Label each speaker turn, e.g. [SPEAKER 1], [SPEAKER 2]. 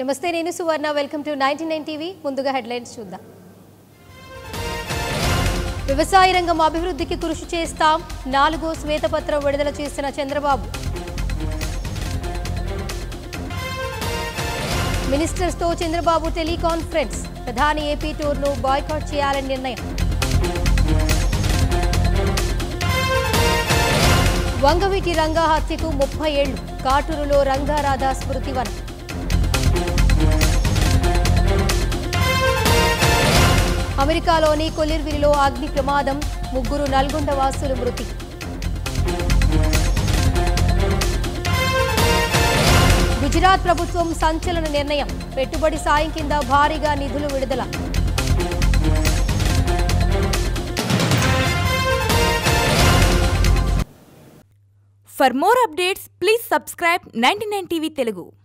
[SPEAKER 1] నమస్తే నేను Suvarna welcome to 99 TV ముందుగా హెడ్లైన్స్ చూద్దాం వ్యవసాయ రంగం అభివృద్ధికి కృషి చేస్తాం 4వ శ్వేతపత్రం విడుదల చేసిన చంద్రబాబు మినిస్టర్స్ తో చంద్రబాబు టెలికాన్ఫరెన్స్ ప్రధాని ఏపీ టూర్ను బాయ్కాట్ చేయాలని నిర్ణయం వంగవీటి రంగా హత్యకు 30 ఏళ్లు కాటూరులో రంగారాధ స్మృతివనం అమెరికాలోని కొలిర్విరిలో అగ్ని ప్రమాదం 3 నల్గొండ వాసులు మృతి గుజరాత్ ప్రభుత్వం సంచలన నిర్ణయం పెట్టుబడి సాయం కింద భారీగా నిధులు విడుదల
[SPEAKER 2] For more updates, please subscribe 99TV Telugu.